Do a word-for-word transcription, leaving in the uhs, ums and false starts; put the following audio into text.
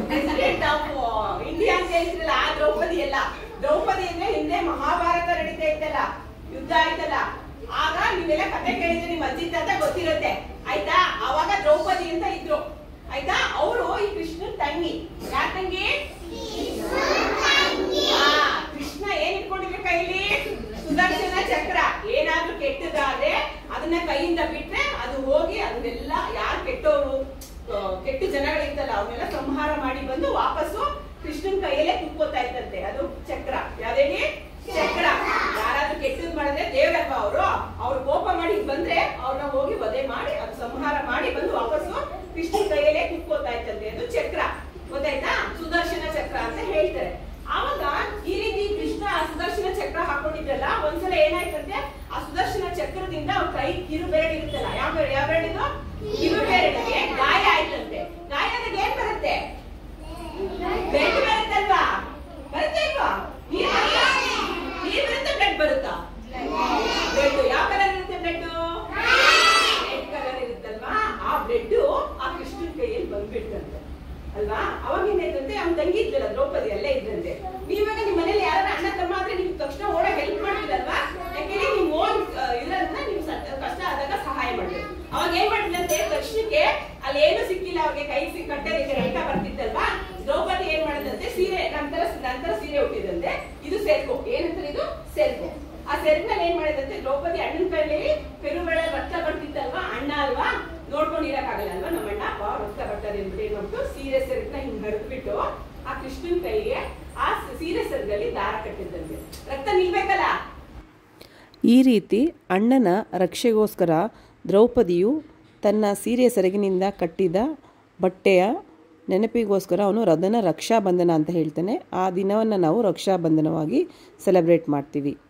President of India ಅಂತ ಹೇಳ್ತಿರಲ್ಲ ಆ ದ್ರೌಪದಿ ಅಲ್ಲ. ದ್ರೌಪದಿ ಅಂದ್ರೆ ಹಿಂದೆ ಮಹಾಭಾರತ ನಡೀತಾ ಇತ್ತಲ್ಲ, ಯುದ್ಧ ಆಯ್ತಲ್ಲ, ಆಗ ನೀವೆಲ್ಲ ಕತೆ ಕೇಳಿದ್ರೆ ನಿಮ್ ಅಜ್ಜಿ ಅಂತ ಗೊತ್ತಿರುತ್ತೆ ಆಯ್ತಾ. ಅವಾಗ ದ್ರೌಪದಿ ಅಂತ ಇದ್ರು ಆಯ್ತಾ. ಅವರು ಈ ಕೃಷ್ಣನ್ ತಂಗಿ. ಯಾರ ತಂಗಿ? ಕೃಷ್ಣ ಏನ್ ಇಟ್ಕೊಂಡಿದ್ರೆ ಕೈಲಿ? ಸುದರ್ಶನ ಚಕ್ರ. ಏನಾದ್ರೂ ಕೆಟ್ಟದಾದ್ರೆ ಅದನ್ನ ಕೈಯಿಂದ ಬಿಟ್ರೆ ಅದು ಹೋಗಿ ಅದನ್ನೆಲ್ಲ ಯಾರು ಕೆಟ್ಟವರು ಕೆಟ್ಟು ಜನಗಳಿರ್ತಲ್ಲ ಅವನ್ನೆಲ್ಲ ಸಂಹಾರ ಮಾಡಿ ಬಂದು ವಾಪಸ್ಸು ಕೃಷ್ಣನ್ ಕೈಯಲ್ಲೇ ಕುತ್ಕೋತಾ ಇತ್ತಂತೆ. ಅದು ಚಕ್ರ. ಯಾವ್ದೇನಿ? ಚಕ್ರ. ಯಾರಾದ್ರೂ ಕೆಟ್ಟದ್ ಮಾಡಿದ್ರೆ ದೇವ್ರಪ್ಪ ಅವರು ಅವ್ರು ಕೋಪ ಮಾಡಿ ಬಂದ್ರೆ ಅವ್ರನ್ನ ಹೋಗಿ ವಧೆ ಮಾಡಿ ಅದು ಸಂಹಾರ ಮಾಡಿ ಬಂದು ವಾಪಸ್ಸು ಕೃಷ್ಣನ್ ಕೈಯಲ್ಲೇ ಕುತ್ಕೋತಾ ಇತ್ತಂತೆ. ಅದು ಚಕ್ರ. ಗೊತ್ತಾಯ್ತಾ? ಸುದರ್ಶನ ಚಕ್ರ ಅಂತ ಹೇಳ್ತಾರೆ. ಆವಾಗ ಈ ರೀತಿ ಕೃಷ್ಣ ಸುದರ್ಶನ ಚಕ್ರ ಹಾಕೊಂಡಿದ್ರಲ್ಲ, ಒಂದ್ಸಲ ಏನಾಯ್ತಂತೆ, ಆ ಸುದರ್ಶನ ಚಕ್ರದಿಂದ ಅವ್ರ ಕೈ ಕಿರು ಬೆರಳು ಇರುತ್ತಲ್ಲ, ಯಾವ ಬೆರಳು? ಯಾವ ಬೆರಳಿದು? ಕಿರು ಬೆರಳಿಗೆ ಗಾಯ ಆಯ್ತಂತೆ. ಗಾಯ ಆದಾಗ ಏನ್ ಬರುತ್ತೆ? ಬ್ಲಡ್ ಬರುತ್ತಲ್ವಾ? ಬರುತ್ತೆ ಇಲ್ವಾ? ನೀರ್ ನೀರ್ ಬರುತ್ತೆ, ಬ್ಲಡ್ ಬರುತ್ತಾ? ಬ್ಲಡ್ ಯಾವ ಕಲರ್ ಇರುತ್ತೆ? ಬ್ಲಡ್ ರೆಡ್ ಕಲರ್ ಇರುತ್ತಲ್ವಾ? ಆ ಬ್ಲಡ್ ಆ ಕೃಷ್ಣನ್ ಕೈಯಲ್ಲಿ ಬಂದ್ಬಿಡ್ತಂತೆ ಅಲ್ವಾ. ಅವಾಗ ಏನಾಯ್ತಂತೆ, ಅವ್ನ ತಂಗಿ ಇದ್ಲಲ್ಲ ದ್ರೌಪದಿ ಅಲ್ಲೇ ಇದ್ದಂತೆ. ನೀವಾಗ ನಿಮ್ ಮನೇಲಿ ಯಾರ ಅಣ್ಣ ತಮ್ಮ ಆದ್ರೆ ನಿಮ್ಗೆ ತಕ್ಷಣ ಓಡೋ ಹೆಲ್ಪ್ ಮಾಡ್ತಿದಲ್ವಾ? ಯಾಕೆಂದ್ರೆ ನಿಮ್ ಓನ್ ಇದ್ರಂತ ನಿಮ್ ಕಷ್ಟ ಆದಾಗ ಸಹಾಯ ಮಾಡ್ಬೇಕು. ಅವಾಗ ಏನ್ ಮಾಡಿದಂತೆ, ಕೃಷ್ಣಕ್ಕೆ ಅಲ್ಲಿ ಏನು ಸಿಕ್ಕಿಲ್ಲ, ಅವ್ರಿಗೆ ಕೈ ಸಿಕ್ಕ ಕಟ್ಟೆ ರಕ್ತ ಬರ್ತಿತ್ತಲ್ವಾ. ದ್ರೌಪದಿ ಏನ್ ಮಾಡಿದಂತೆ, ಸೀರೆ ನಂತರ ನಂತರ ಸೀರೆ ಹುಟ್ಟಿದಂತೆ. ಇದು ಸೆರ್ಗು. ಏನಂತಾರೆ ಇದು? ಸೆರ್ಗು. ಆ ಸೆರ್ಗ್ನಲ್ಲಿ ಏನ್ ಮಾಡಿದಂತೆ, ದ್ರೌಪದಿ ಅಣ್ಣನ ಕೈಯಲ್ಲಿ ಪೆರುಗಳ ರಕ್ತ ಬರ್ತಿತ್ತಲ್ವಾ, ಅಣ್ಣ ಅಲ್ವಾ, ನೋಡ್ಕೊಂಡಿರಕ್ಕಾಗಲ್ಲ ಅಲ್ವಾ ನಮ್ಮ ಅಣ್ಣ, ಬಾ ರಕ್ತ ಬರ್ತದೆ ಅಂದ್ಬಿಟ್ಟು ಏನ್ ಮಾಡ್ತು, ಸೀರೆ ಸೆರ್ಗ್ನ ಹಿಂಗ್ ಹರಿದ್ಬಿಟ್ಟು ಆ ಕೃಷ್ಣನ್ ಕೈಗೆ ಆ ಸೀರೆ ಸೆರ್ಗಲ್ಲಿ ದಾರ ಕಟ್ಟಿದ್ದಂತೆ. ರಕ್ತ ನಿಲ್ಬೇಕಲ್ಲ. ಈ ರೀತಿ ಅಣ್ಣನ ರಕ್ಷೆಗೋಸ್ಕರ ದ್ರೌಪದಿಯು ತನ್ನ ಸೀರೆ ಸೆರಗಿನಿಂದ ಕಟ್ಟಿದ ಬಟ್ಟೆಯ ನೆನಪಿಗೋಸ್ಕರ ಅವನು ಅದನ್ನು ರಕ್ಷಾಬಂಧನ ಅಂತ ಹೇಳ್ತಾನೆ. ಆ ದಿನವನ್ನು ನಾವು ರಕ್ಷಾಬಂಧನವಾಗಿ ಸೆಲೆಬ್ರೇಟ್ ಮಾಡ್ತೀವಿ.